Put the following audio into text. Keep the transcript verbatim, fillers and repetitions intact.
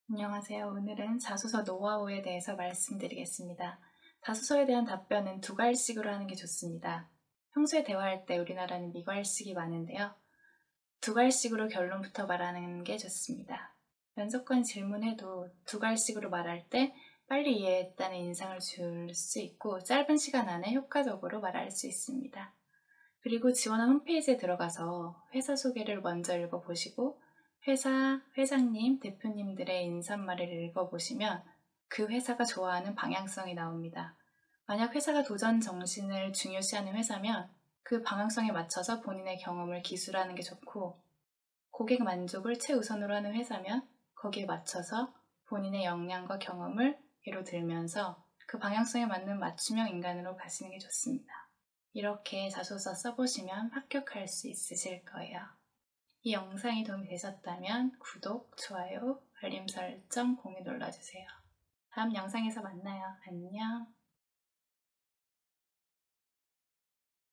안녕하세요. 오늘은 자소서 노하우에 대해서 말씀드리겠습니다. 자소서에 대한 답변은 두 갈식으로 하는 게 좋습니다. 평소에 대화할 때 우리나라는 미괄식이 많은데요. 두 갈식으로 결론부터 말하는 게 좋습니다. 면접관 질문해도 두 갈식으로 말할 때 빨리 이해했다는 인상을 줄 수 있고 짧은 시간 안에 효과적으로 말할 수 있습니다. 그리고 지원한 홈페이지에 들어가서 회사 소개를 먼저 읽어보시고 회사, 회장님, 대표님들의 인사말을 읽어보시면 그 회사가 좋아하는 방향성이 나옵니다. 만약 회사가 도전 정신을 중요시하는 회사면 그 방향성에 맞춰서 본인의 경험을 기술하는 게 좋고, 고객 만족을 최우선으로 하는 회사면 거기에 맞춰서 본인의 역량과 경험을 예로 들면서 그 방향성에 맞는 맞춤형 인간으로 가시는 게 좋습니다. 이렇게 자소서 써보시면 합격할 수 있으실 거예요. 이 영상이 도움이 되셨다면 구독, 좋아요, 알림 설정, 공유 눌러주세요. 다음 영상에서 만나요. 안녕.